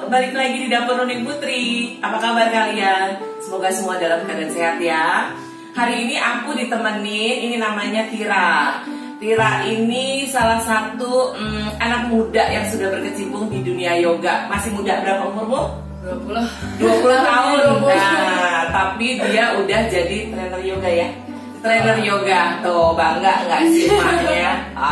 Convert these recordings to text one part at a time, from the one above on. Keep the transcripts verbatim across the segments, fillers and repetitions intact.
balik lagi di Dapur Nuning Putri. Apa kabar kalian? Semoga semua dalam keadaan sehat ya. Hari ini aku ditemenin, ini namanya Tira. Tira ini salah satu mm, anak muda yang sudah berkecimpung di dunia yoga. Masih muda, berapa umurmu? dua puluh dua puluh tahun. Nah, tapi dia udah jadi trainer yoga ya. Trainer yoga, tuh bangga nggak sih mamanya?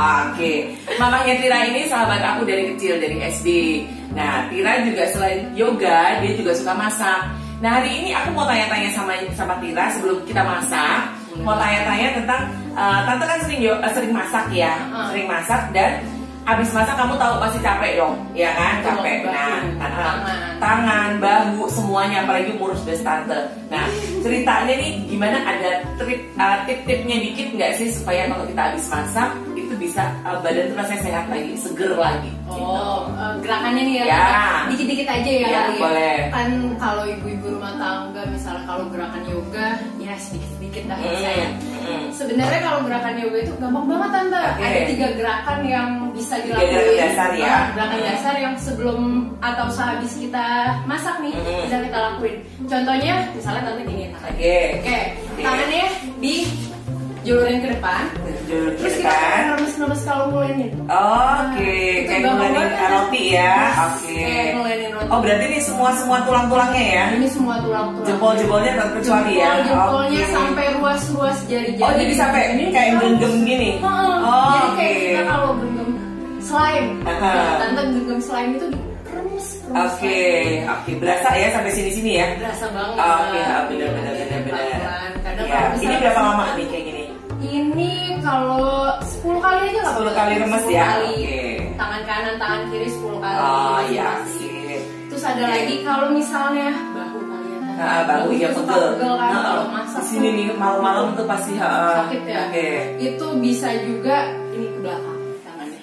Oke, mamanya Tira ini sahabat aku dari kecil, dari S D. Nah, Tira juga selain yoga, dia juga suka masak. Nah, hari ini aku mau tanya-tanya sama sama Tira sebelum kita masak. Mau tanya-tanya tentang, uh, tante kan sering uh, sering masak ya, uh. sering masak dan abis masak kamu tahu pasti capek dong, ya kan? Capek. Nah, tangan, tangan, bahu, semuanya, apalagi ngurus bes tante. Nah, ceritanya nih gimana, ada tip, uh, tip-tipnya dikit nggak sih supaya kalau kita habis masak itu bisa uh, badan tuh rasanya sehat lagi, seger lagi. Oh, gitu. uh, gerakannya nih ya, ya. dikit-dikit aja ya, ya kali boleh. Ya. Kan kalau ibu-ibu rumah tangga, misalnya kalau gerakan yoga, ya sedikit-sedikit dah hmm. saya. Hmm. Sebenarnya kalau gerakan yoga itu gampang banget tante. Okay. Ada tiga gerakan yang bisa dilakuin. Gerakan dasar ya. Nah, gerakan hmm. dasar yang sebelum atau sehabis kita masak nih hmm. bisa kita lakuin. Contohnya, misalnya tante gini. Oke. Okay. Oke. Okay. Tangannya di julurin ke depan. Julur Terus kita kita remes-remes kalau ngulainin. Oh, Oke, okay. Kayak ngulainin roti ya. Oke. Okay. Oh, berarti ini semua-semua tulang-tulangnya ya? Ini semua tulang-tulang. Jempol-jempolnya terkecuali ya? Jempol-jempolnya okay. sampai ruas-ruas jari-jari. Oh, jadi sampai ini kayak genggam gini? Oh, oh jadi okay. kayak kita kalau genggam slime. Uh-huh. Tante genggam slime itu diremes. Oke, okay. oke. Okay. Berasa ya sampai sini-sini ya? Berasa banget. Oke, okay. oh, benar-benar benar-benar. Ya. Ini berapa lama nih kayak gini? Ini kalau sepuluh kali aja lah. sepuluh kali remes ya? Kali. Okay. Tangan kanan, tangan kiri sepuluh kali. Oh iya sih. Terus ada okay. lagi kalau misalnya bahu kalian. Nah, bahu ya pegel. Pegel kan nah, kalau masak. Di sini nih malam-malam tuh pasti uh, sakit ya. Oke. Okay. Itu bisa juga ini ke belakang tangannya.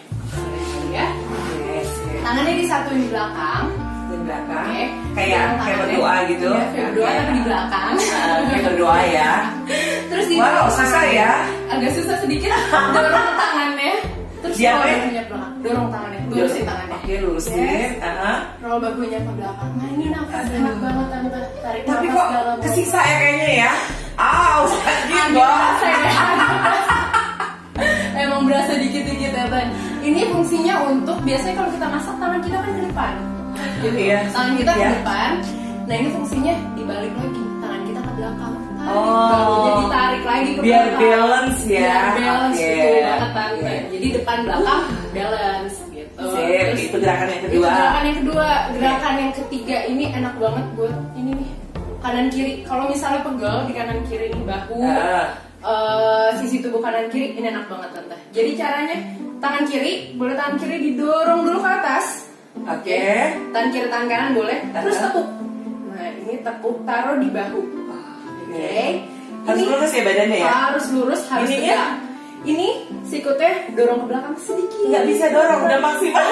Ya. Yes, yes. Tangannya disatuin di belakang. Di belakang. Okay. Kayak kayak berdoa gitu. Ya, kayak berdoa okay. tapi di belakang. Uh, kayak berdoa ya. Terus di wow, susah ya. Agak susah sedikit. Dorong tangannya. Terus dia roll bahunya belakang. Dorong tangannya. Lurusin tangannya. Oke, lurusin. Yes. Uh-huh. Roll bahunya ke belakang. Nah, ini nafas enak banget tante. Tarik tapi nafas kok dalam. kesiksa ya kayaknya ya. Aw, sakit banget. Emang berasa dikit-dikit ya, Tan. Ini fungsinya untuk, biasanya kalau kita masak tangan kita kan ke depan. Gitu ya. Tangan kita ke depan. Nah, ini fungsinya dibalik lagi. Tangan kita ke belakang. Tarik, oh, jadi tarik lagi ke biar belakang. balance ya. Biar balance okay. gitu banget tante. Okay. Jadi depan belakang balance gitu. Sip, terus, itu gerakan yang kedua. Itu gerakan yang kedua. Gerakan yang ketiga ini enak banget buat ini nih. Kanan kiri. Kalau misalnya pegel di kanan kiri nih bahu. Uh. Uh, sisi tubuh kanan kiri ini enak banget tante. Jadi caranya tangan kiri, boleh tangan kiri didorong dulu ke atas. Oke. Okay. Tangan kiri tangan kanan boleh. Terus tepuk. Nah ini tepuk taruh di bahu. Oke. Okay. Harus ini lurus ya badannya ya? Harus lurus, harus Ininya? tegak. Ini sikutnya dorong ke belakang sedikit. Nggak bisa dorong, udah maksimal.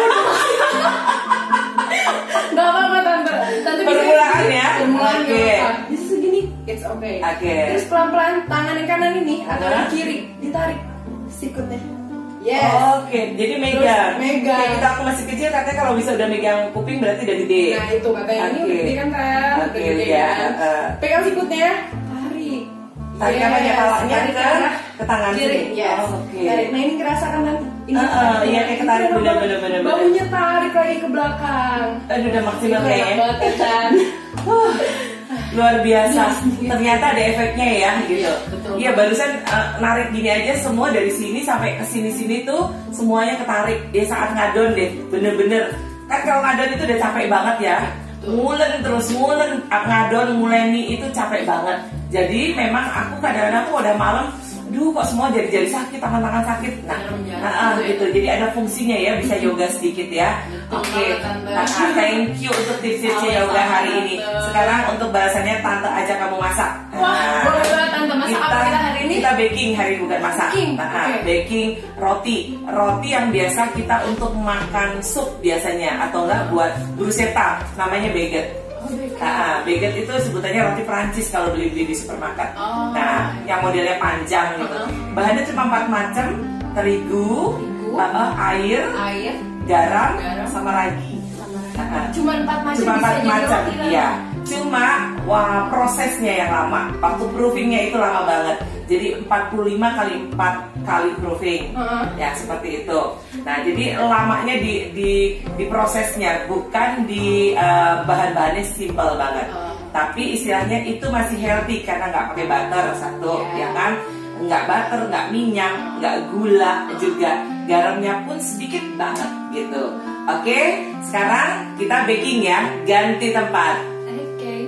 Gak apa-apa tante. Tante permulaan ya? Permulaan Oke. Okay. Bisa segini, it's okay. Oke. Okay. Terus pelan-pelan tangan yang kanan ini atau uh-huh. yang kiri ditarik sikutnya. Yes. Oh, Oke, okay. Jadi megang. Megang. Kayak kita aku masih kecil katanya kalau bisa udah megang kuping berarti udah gede. Nah itu katanya okay. Ini udah gede kan kan? Oke, okay, ya. Uh, Pegang sikutnya, tarik. Tarik yes. Apanya palanya ke ke tangan kiri. Yes. Oh, Oke. Okay. Tarik. Nah ini kerasa kan kan? Ini uh, uh, iya kayak ketarik bener-bener bener. Bahunya tarik lagi ke belakang. Aduh udah maksimal kayaknya. Kan? uh, luar biasa. Ternyata ada efeknya ya gitu. Iya barusan uh, narik gini aja semua dari sini sampai ke sini-sini tuh semuanya ketarik. Dia saat ngadon deh, bener-bener. Kan kalau ngadon itu udah capek banget ya. Ngulen terus ngulen, ngadon nguleni itu capek banget. Jadi memang aku kadang-kadang aku udah malam, aduh kok semua jari-jari sakit, tangan-tangan sakit. Nah, nah, nah gitu. Jadi ada fungsinya ya, bisa yoga sedikit ya. Oke, okay. Nah, thank you untuk tips-tipsnya yoga hari ini. Sekarang untuk bahasannya tante aja kamu masak. Wah, nah, boleh banget tante masak kita, apa kita hari ini? Kita baking hari ini bukan masak. Baking, nah, okay. baking roti, roti yang biasa kita untuk makan sup biasanya atau enggak buat bruschetta, namanya baguette. Nah, baguette itu sebutannya roti Perancis kalau beli-beli di supermarket. Oh. Nah, yang modelnya panjang gitu. Uh -huh. Bahannya cuma empat macam: terigu, terigu. Uh, air, air, garam, garam, sama ragi. Sama ragi. Cuma empat macam Cuma bisa empat jadi macam, roti lah. iya. Cuma wah prosesnya yang lama. Waktu proofingnya itu lama banget. Jadi empat puluh lima kali empat kali proofing. Uh-huh. Ya seperti itu. Nah, jadi lamanya di di di prosesnya, bukan di uh, bahan-bahannya simple banget. Uh. Tapi istilahnya itu masih healthy karena nggak pakai butter satu, yeah. ya kan? Nggak butter, nggak minyak, nggak gula juga, garamnya pun sedikit banget gitu. Oke, sekarang kita baking ya, ganti tempat. Oke. Okay.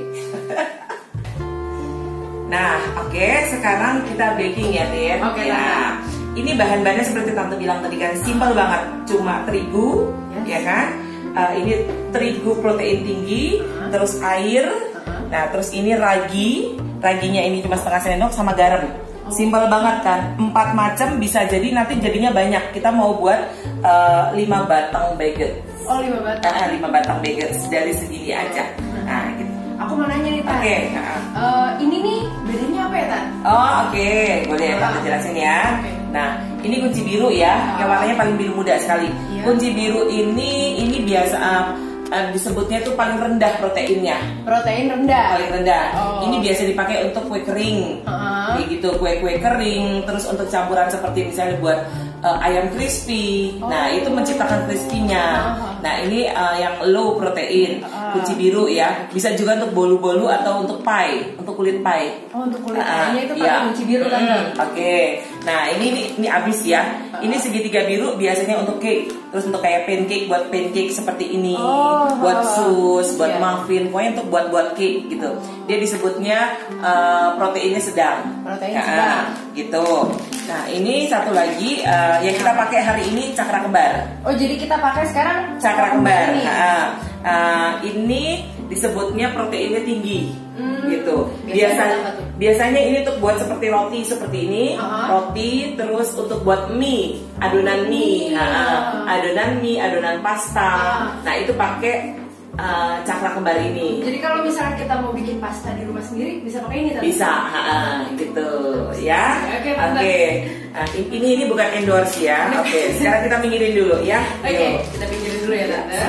Nah, oke, okay, sekarang kita baking ya, Tin. Oke. Okay, nah, ini bahan-bahannya seperti Tante bilang tadi kan, simple banget, cuma terigu, yes. ya kan? Uh, ini terigu protein tinggi, uh-huh. terus air, uh-huh. nah terus ini ragi, raginya ini cuma setengah sendok sama garam. Simpel banget kan, empat macam bisa jadi nanti jadinya banyak. Kita mau buat uh, lima batang bagel. Oh lima batang. Uh, lima batang bagel dari segini aja. Nah, gitu. Aku mau nanya nih Tan. Oke. Okay. Uh, ini nih bedanya apa ya Tan? Oh oke, okay. boleh Tante jelasin ya. Okay. Nah, ini kunci biru ya, oh. yang warnanya paling biru muda sekali. Yeah. Kunci biru ini ini biasa. Uh, Uh, disebutnya itu paling rendah proteinnya. Protein rendah. Paling rendah. Oh. Ini biasa dipakai untuk kue kering, uh-huh. kayak gitu, kue-kue kering. Terus untuk campuran seperti misalnya buat uh, ayam crispy. Oh. Nah itu menciptakan crispy-nya. Uh-huh. Nah ini uh, yang low protein, uh-huh. kunci biru ya. Bisa juga untuk bolu-bolu atau untuk pie, untuk kulit pie. Oh untuk kulit pie-nya uh, itu pakai ya. kunci biru kan? Mm, Oke. Okay. Nah ini ini, ini abis ya. Uh-huh. Ini segitiga biru biasanya untuk cake. Terus untuk kayak pancake, buat pancake seperti ini. Oh. Buat sus, buat yeah. muffin, pokoknya untuk buat-buat cake gitu. Dia disebutnya uh, proteinnya sedang. Protein nah, sedang. Gitu. Nah ini satu lagi uh, yang kita pakai hari ini cakra kembar. Oh jadi kita pakai sekarang cakra kembar. Ini, nah, uh, ini disebutnya proteinnya tinggi. Hmm, gitu. Biasanya biasanya ini untuk buat seperti roti seperti ini, uh-huh. roti terus untuk buat mie, adonan mie, nah, adonan mie, adonan pasta. Uh. Nah itu pakai uh, cakra kembar ini. Jadi kalau misalnya kita mau bikin pasta di rumah sendiri bisa pakai ini tadi? Bisa, uh, gitu ya. Oke. Okay, okay. Nah, ini ini bukan endorse ya. Oke. Okay. Sekarang kita pinggirin dulu ya. Oke. Okay, kita pinggirin dulu ya Tante.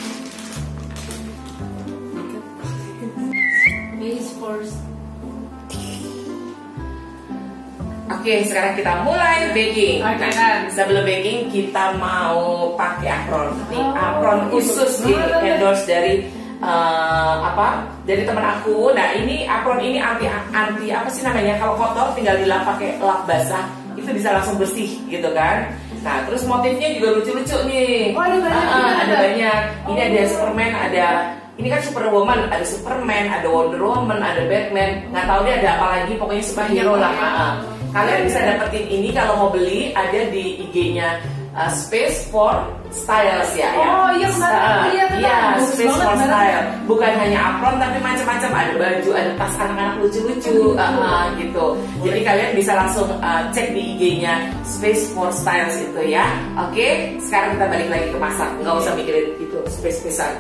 Oke, sekarang kita mulai baking. Okay. Nah, sebelum baking kita mau pakai apron. Nih, oh, apron khusus ini endorse dari uh, apa? Dari teman aku. Nah, ini apron ini anti anti apa sih namanya? Kalau kotor tinggal dilap pakai lap basah, itu bisa langsung bersih gitu kan. Nah, terus motifnya juga lucu-lucu nih. Oh, ada banyak. Uh, ada banyak. Ini oh. ada Superman, ada ini kan Superwoman, ada Superman, ada Wonder Woman, ada Batman. Nggak tahu dia ada apa lagi, pokoknya superhero lah. Uh, Kalian bisa dapetin ini kalau mau beli ada di I G-nya uh, Space for Styles ya. Oh iya kemarin aku lihat kan. Iya, Space for Style. Bukan hanya apron tapi macam-macam, ada baju, ada tas anak-anak lucu-lucu, uh, uh, gitu. Jadi kalian bisa langsung uh, cek di I G-nya Space for Styles itu ya. Oke, sekarang kita balik lagi ke masak. Nggak usah mikirin itu space-spacean.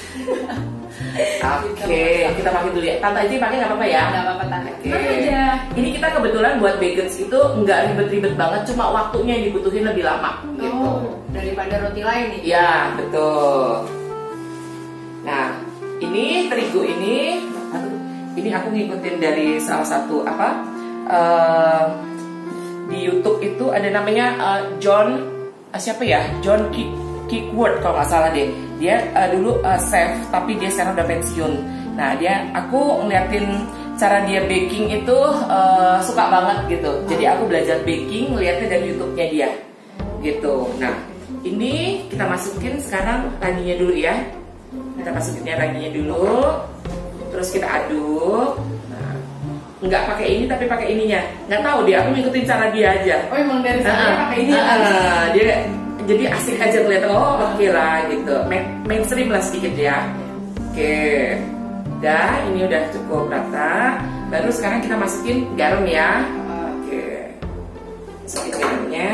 Oke, okay, kita pakai dulu ya. Tante aja pakai nggak apa-apa ya? Nggak apa-apa Tante. Oke. Okay. Ini kita kebetulan buat bagels itu nggak ribet-ribet banget, cuma waktunya yang dibutuhin lebih lama. Oh, gitu. Daripada roti lain nih. Ya, betul. Nah, ini terigu ini, ini aku ngikutin dari salah satu apa uh, di YouTube itu ada namanya uh, John uh, siapa ya? John Kick Kickworth kalau nggak salah deh. Dia uh, dulu uh, chef tapi dia sekarang udah pensiun. Nah dia aku ngeliatin cara dia baking itu uh, suka banget gitu. Jadi aku belajar baking ngeliatnya dari YouTube-nya dia gitu. Nah ini kita masukin sekarang raginya dulu ya. Kita masukinnya raginya dulu. Terus kita aduk. Nah, nggak pakai ini tapi pakai ininya. Nggak tahu dia. Aku ngikutin cara dia aja. Oh emang dari sana uh, pakai ini? Uh, uh, dia jadi asik aja kelihatan, oh oke okay lah gitu, Main, mainstream lah sedikit ya. Oke, okay. Udah, ini udah cukup rata. Baru sekarang kita masukin garam ya. Oke, okay. Masukin garamnya.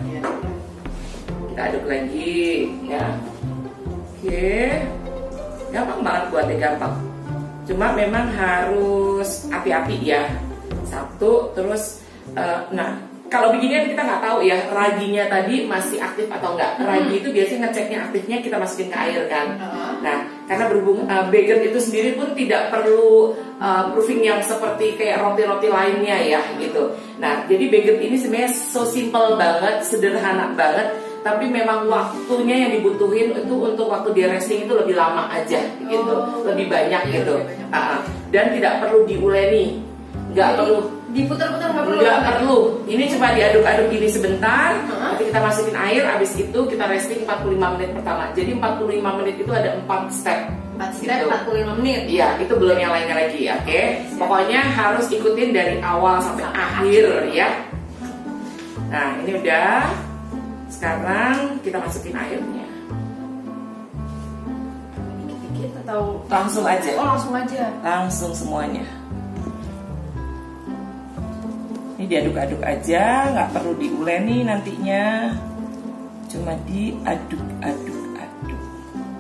Kita aduk lagi ya. Oke, okay. Gampang banget buatnya, gampang. Cuma memang harus hati-hati ya. Satu, terus, uh, nah. Kalau beginian kita nggak tahu ya raginya tadi masih aktif atau enggak. Ragi itu biasanya ngeceknya aktifnya kita masukin ke air kan. Uh-huh. Nah Karena berhubung uh, baguette itu sendiri pun tidak perlu uh, proofing yang seperti kayak roti-roti lainnya ya gitu. Nah, jadi baguette ini sebenarnya so simple banget, sederhana banget, tapi memang waktunya yang dibutuhin itu untuk waktu dia resting itu lebih lama aja gitu, oh, lebih banyak iya, gitu. Lebih banyak. Uh, dan tidak perlu diuleni, nggak perlu diputar-putar, nggak perlu. Nggak perlu. Ini cuma diaduk-aduk gini sebentar. Uh-huh. Nanti kita masukin air. Abis itu kita resting empat puluh lima menit pertama. Jadi empat puluh lima menit itu ada empat step. empat step, gitu. empat puluh lima menit. Iya, itu belum yang lainnya lagi, oke? Okay? Pokoknya harus ikutin dari awal sampai, sampai akhir, akhir ya. Nah, ini udah. Sekarang kita masukin airnya. Dikit-dikit atau langsung aja? Oh, langsung aja. Langsung semuanya. Ini diaduk-aduk aja, nggak perlu diuleni nantinya, cuma diaduk-aduk-aduk.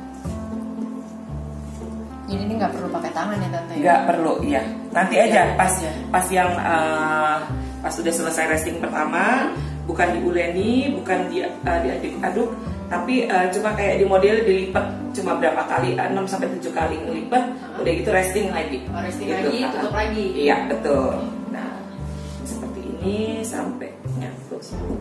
Jadi ini nggak perlu pakai tangan ya tante? Nggak perlu, ya. Nanti aja pas pas yang uh, pas udah selesai resting pertama, bukan diuleni, bukan di, uh, diaduk-aduk, tapi uh, cuma kayak di model dilipat cuma berapa kali, enam sampai tujuh kali ngelipat, uh-huh. Udah gitu resting lagi. Oh, resting gitu. lagi, tutup uh, lagi. Iya betul. Nah, seperti ini sampai nyatu semua.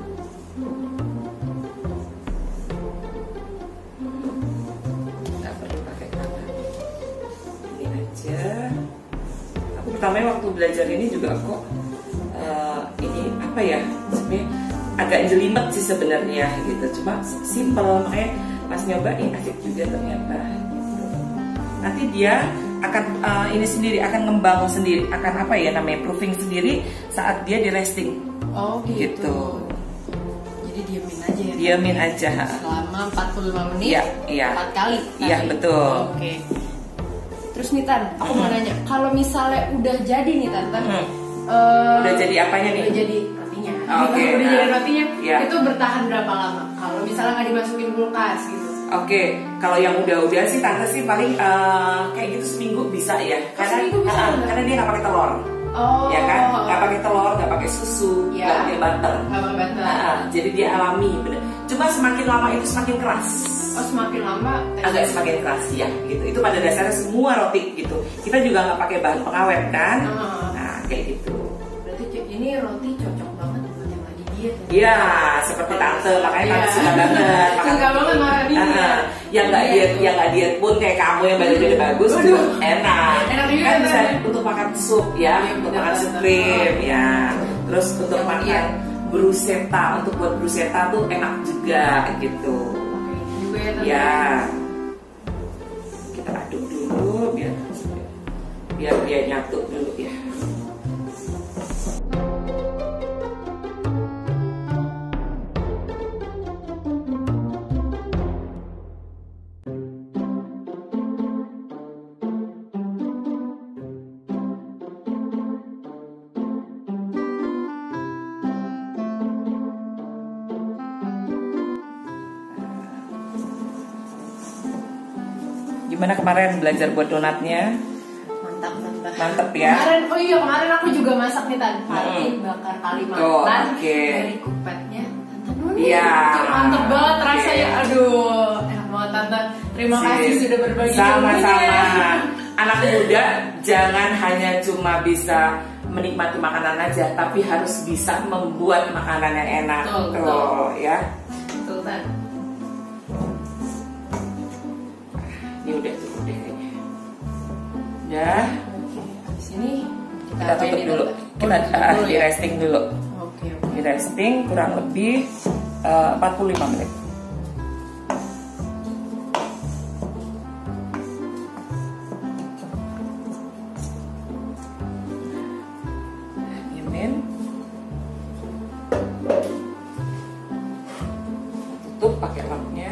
Nggak perlu pakai tangan. Ini aja. Aku pertama waktu belajar ini juga kok uh, ini apa ya sebenarnya agak jelimet sih sebenarnya gitu. Cuma simple, makanya pas nyobain asik juga ternyata. Gitu. Nanti dia akan uh, ini sendiri akan ngembang sendiri, akan apa ya namanya proofing sendiri saat dia di resting. Oh gitu. gitu. Jadi diamin aja ya. Diamin aja. Selama empat puluh lima menit. Iya, iya. empat kali. Iya, betul. Oh, oke. Okay. Terus nih Tan, aku hmm. mau nanya, kalau misalnya udah jadi nih Tan, Tan hmm. uh, udah jadi apanya nih? Udah jadi rotinya. Oke. Okay. Udah jadi rotinya. Yeah. Itu bertahan berapa lama? Kalau misalnya nggak dimasukin kulkas gitu. Oke, okay. Kalau yang udah-udah sih tante sih paling uh, kayak gitu seminggu bisa ya, karena seminggu bisa, uh, karena dia nggak pakai telur, oh. ya kan, nggak pakai telur, nggak pakai susu, nggak yeah. pakai butter, nggak pakai butter, uh, jadi dia alami, bener. Cuma semakin lama itu semakin keras. Oh semakin lama? Agak semakin keras ya, gitu. Itu pada dasarnya semua roti gitu. Kita juga nggak pakai bahan pengawet kan, uh. nah kayak gitu. Berarti ini roti cocok banget buat yang lagi diet. Iya, seperti tante, makanya tante suka banget. Suka banget makan ini. Uh, yang nggak diet, yang nggak diet pun kayak kamu yang badannya udah bagus, juga enak. Enak juga kan bisa untuk makan sup ya, ya untuk makan sup krim ya. Terus untuk yang makan bruschetta, untuk buat bruschetta tuh enak juga gitu. Ya, kita aduk dulu biar biar dia nyatu dulu ya. Gimana kemarin belajar buat donatnya? Mantap, mantap. Mantap ya. Kemarin, oh iya kemarin aku juga masak nih Tan. Patin hmm. bakar Kalimantan. Oh, okay. Dari kupetnya Tante Nuni. Iya. Mantap banget okay. rasanya. Aduh, enak banget Tante. Terima Sis. kasih sudah berbagi. Sama-sama. Anak muda jangan hanya cuma bisa menikmati makanan aja, tapi harus bisa membuat makanan yang enak. Betul, Tuh, betul. ya. Betul Tan. Ini udah cukup deh kayaknya. Udah. Oke, habis ini kita, kita tutup dulu. Kita oh, uh, dulu di ya? resting dulu. Oke, oke. Di resting kurang lebih uh, empat puluh lima menit. Diemin. Tutup pakai lapnya.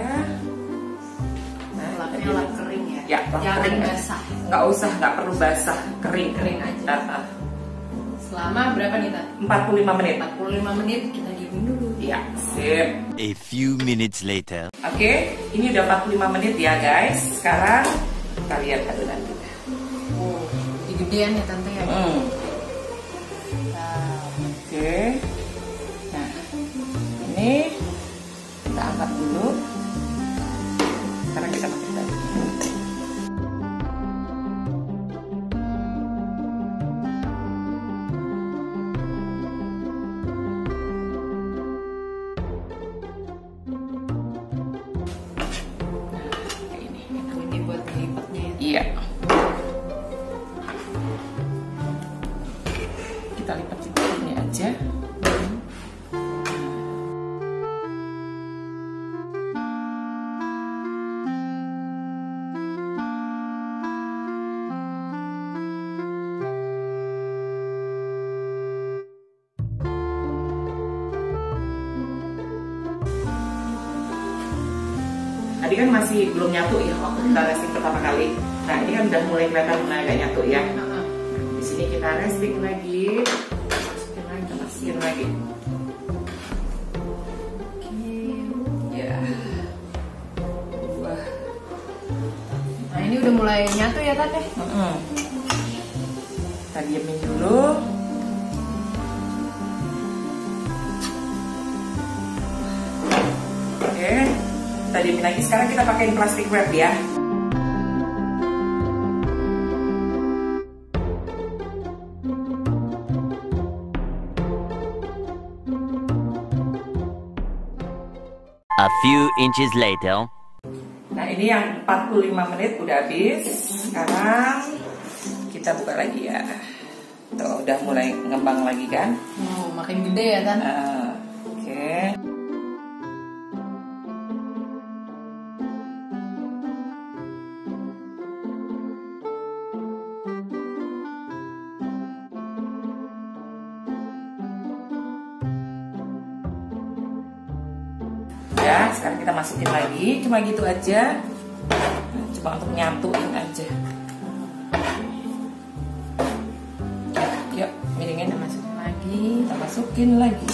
Lapnya lap kering ya? Ya, jangan kering basah. Nggak usah, nggak perlu basah, kering kering aja. Uh, uh. Selama berapa nih Tan? empat puluh lima menit. empat puluh lima menit kita diemin dulu. Ya, sip. A few minutes later. Oke, okay, ini udah empat puluh lima menit ya guys. Sekarang kita lihat adonan kita. Oh, jadi gedean ya Tante ya? Mm. Nah. Oke. Okay. Nah, ini kita angkat dulu. Sekarang kita pakai tadi. Iya. Kita lipat seperti ini aja. Tadi kan masih belum nyatu ya waktu kita resting pertama kali. Nah ini kan udah mulai kelihatan mulai agak nyatu ya. Nah, di sini kita resting lagi, masukin lagi, kita masukin lagi. Oke, ya. Wah. Nah ini udah mulai nyatu ya Tante? Mm-hmm. Kita diemin dulu. Oke. Kita diemin lagi, sekarang kita pakai plastik wrap ya. A few inches later. Nah ini yang empat puluh lima menit udah habis. Sekarang kita buka lagi ya. Tuh udah mulai ngembang lagi kan. Oh, makin gede ya Tan? Uh, Oke okay. Ya, sekarang kita masukin lagi, cuma gitu aja, cuma untuk nyatuin aja. Yuk, miringin, kita masukin lagi, kita masukin lagi.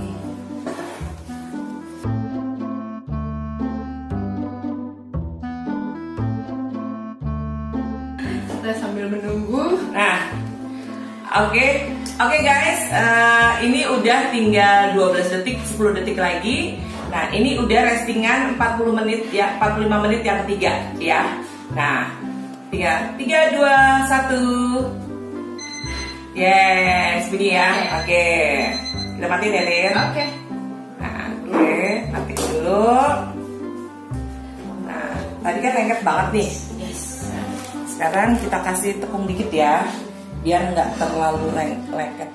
Kita sambil menunggu. Nah, oke, okay. oke okay guys, uh, ini udah tinggal dua belas detik, sepuluh detik lagi. Nah ini udah restingan empat puluh menit ya, empat puluh lima menit yang ketiga ya. Nah tiga, tiga, dua, satu. Yes, bunyi ya. Oke, okay. Okay. Kita matiin ya Lin. Oke okay. Nah oke, okay. Matiin dulu. Nah tadi kan lengket banget nih. Yes. Sekarang kita kasih tepung dikit ya, biar nggak terlalu lengket.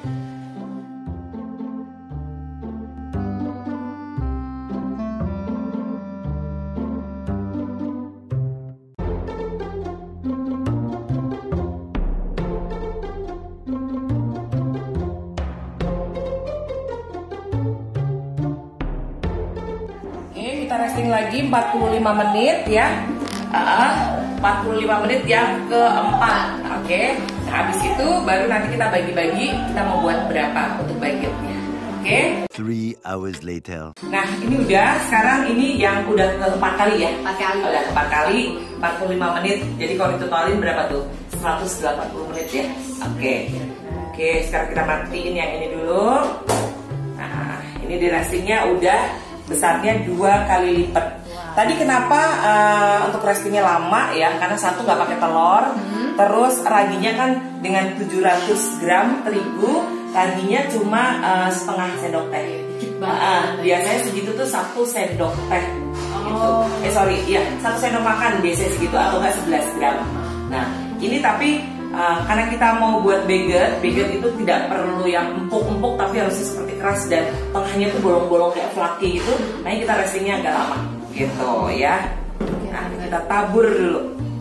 Kita resting lagi empat puluh lima menit ya. Uh, empat puluh lima menit yang keempat. Oke. Okay. Nah, habis itu baru nanti kita bagi-bagi, kita mau buat berapa untuk bagetnya. Oke. Okay? Three hours later. Nah, ini udah, sekarang ini yang udah keempat kali ya. Empat kali. Udah keempat kali, empat puluh lima menit. Jadi kalau ditotalin berapa tuh? seratus delapan puluh menit ya. Oke. Okay. Oke, okay, sekarang kita matiin yang ini dulu. Nah, ini di restingnya udah besarnya dua kali lipat. Wow. Tadi kenapa uh, untuk restingnya lama ya? Karena satu nggak pakai telur, hmm. terus raginya kan dengan tujuh ratus gram terigu, raginya cuma uh, setengah sendok teh. Dikit banget. Uh, biasanya segitu tuh satu sendok teh. Oh. Gitu. Eh sorry, ya satu sendok makan biasanya segitu atau nggak sebelas gram. Nah ini tapi Uh, karena kita mau buat baget, baget itu tidak perlu yang empuk-empuk tapi harusnya seperti keras dan tengahnya tuh bolong-bolong kayak fluffy gitu. Nah ini kita restingnya agak lama gitu ya. Nah kita tabur dulu.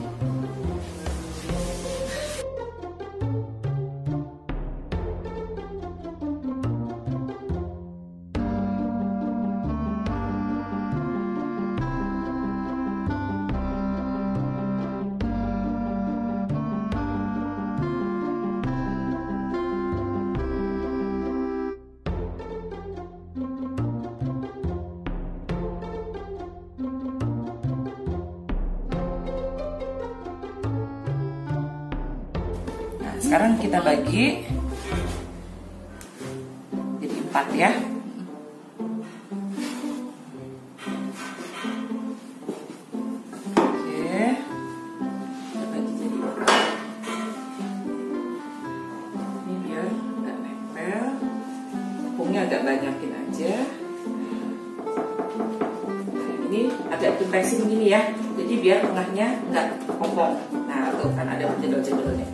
Sekarang kita bagi jadi empat ya. Oke, kita bagi jadi empat. Ini biar nggak nempel, tepungnya agak banyakin aja. Nah, ini agak tumpeng begini ya, jadi biar tengahnya nggak kopong. Nah jendol-jendolnya.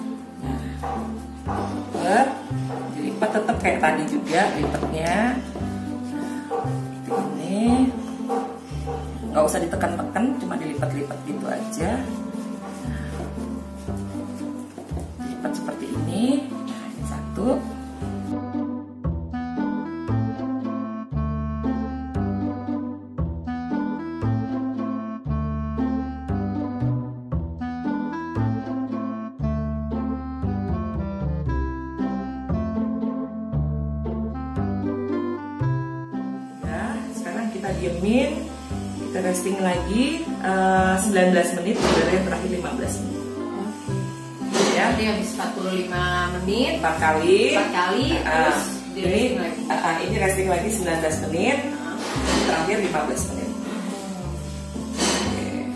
Nah, dilipat tetap kayak tadi juga lipatnya. Ini nggak usah ditekan-tekan, cuma dilipat-lipat gitu aja. Lipat seperti ini. Nah, ini satu. Kita diemin, kita resting lagi uh, sembilan belas menit, udara terakhir lima belas menit. Ya, jadi habis empat puluh lima menit empat kali. empat kali uh, terus di ini resting lagi. Uh, uh, ini resting lagi sembilan belas menit, uh. terakhir lima belas menit. Okay.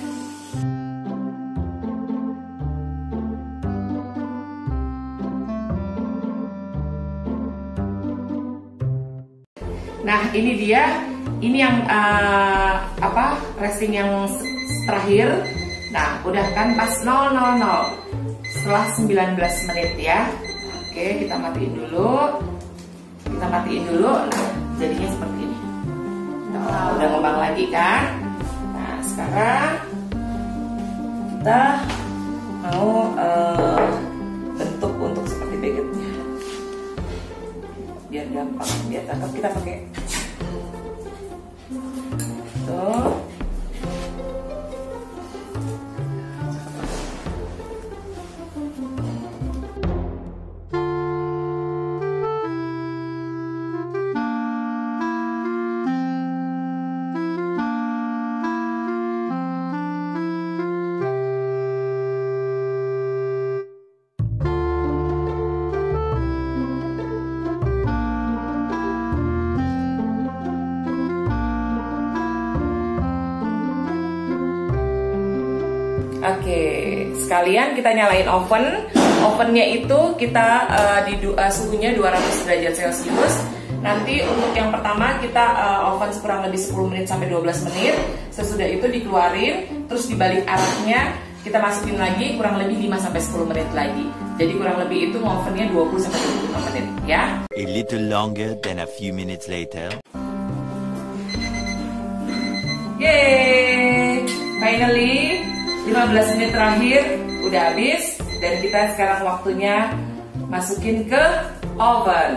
Nah, ini dia. Ini yang uh, apa resting yang terakhir. Nah, udah kan pas nol nol nol setelah sembilan belas menit ya. Oke, kita matiin dulu. Kita matiin dulu. Nah, jadinya seperti ini. Nah, udah ngembang lagi kan. Nah, sekarang kita mau uh, bentuk untuk seperti baguette-nya. Biar gampang, biar cakep kita pakai tuh. Oke, sekalian kita nyalain oven. Ovennya itu kita uh, di uh, suhunya dua ratus derajat celcius. Nanti untuk yang pertama kita uh, oven kurang lebih sepuluh menit sampai dua belas menit. Sesudah itu dikeluarin, terus dibalik arahnya kita masukin lagi kurang lebih lima sampai sepuluh menit lagi. Jadi kurang lebih itu ovennya dua puluh sampai dua puluh lima menit ya. A little longer than a few minutes later. Yeay, finally lima belas menit terakhir udah habis dan kita sekarang waktunya masukin ke oven.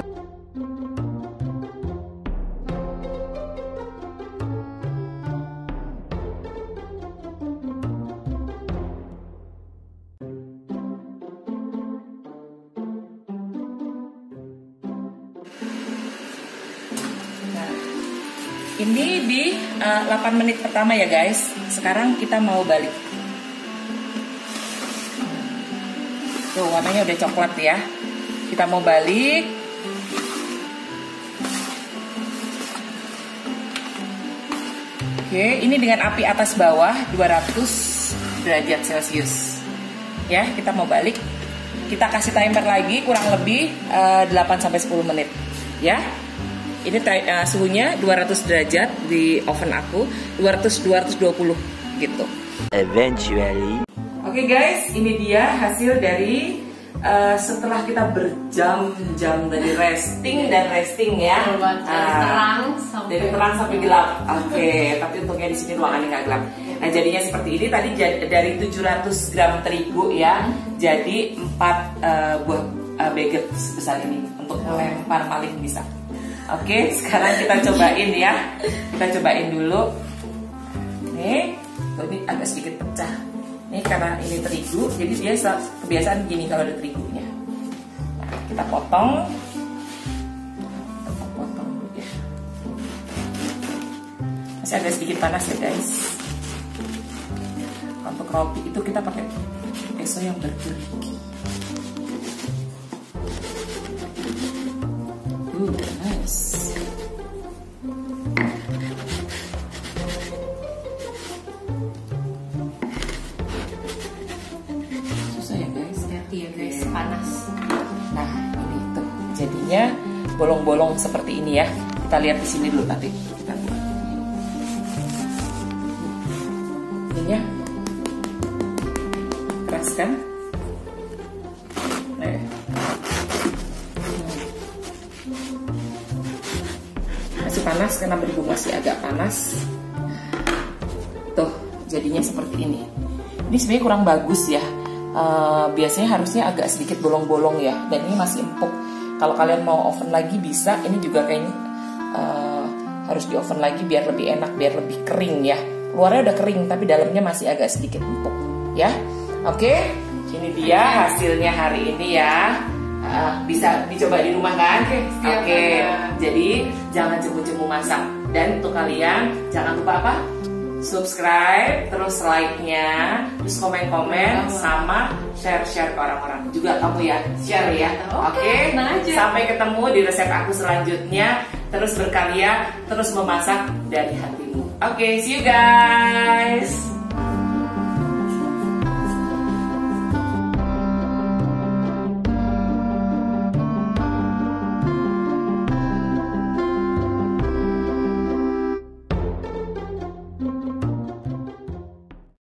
Nah, ini di uh, delapan menit pertama ya guys. Sekarang kita mau balik. Tuh warnanya udah coklat ya. Kita mau balik. Oke, ini dengan api atas bawah dua ratus derajat celcius. Ya, kita mau balik. Kita kasih timer lagi kurang lebih uh, delapan sampai sepuluh menit. Ya. Ini uh, suhunya dua ratus derajat di oven aku, dua ratus dua ratus dua puluh gitu. Eventually. Oke okay guys, ini dia hasil dari uh, setelah kita berjam-jam dari resting dan resting ya. Dari terang sampai dari terang sampai gelap. Oke, okay, tapi untungnya di sini ruangannya nggak gelap. Nah jadinya seperti ini tadi dari tujuh ratus gram terigu ya, jadi empat uh, buah uh, baguette sebesar ini untuk melempar paling bisa. Oke, okay, sekarang kita cobain ya. Kita cobain dulu. Nih, tuh ini agak sedikit pecah. Ini karena ini terigu, jadi dia kebiasaan gini kalau ada terigunya. Nah, kita potong. Kita potong dulu ya. Masih agak sedikit panas ya guys. Untuk roti itu kita pakai peso yang bergerigi. Uh, nice. Jadinya bolong-bolong seperti ini ya. Kita lihat di sini dulu nanti kita buat. Ininya keras kan? Nih. Masih panas karena beribu masih agak panas. Tuh, jadinya seperti ini. Ini sebenarnya kurang bagus ya. Uh, biasanya harusnya agak sedikit bolong-bolong ya. Dan ini masih empuk. Kalau kalian mau oven lagi bisa. Ini juga kayaknya uh, harus di oven lagi biar lebih enak, biar lebih kering ya. Luarnya udah kering tapi dalamnya masih agak sedikit empuk ya. Oke, ini dia hasilnya hari ini ya. Uh, bisa dicoba di rumah kan? Oke, okay. Jadi jangan jemu-jemu masak. Dan untuk kalian jangan lupa apa? Subscribe, terus like-nya, terus komen-komen, sama share-share ke orang-orang. Juga kamu ya, share ya. Oke, okay. Okay? Sampai ketemu di resep aku selanjutnya. Terus berkarya, terus memasak dari hatimu. Oke, okay, see you guys.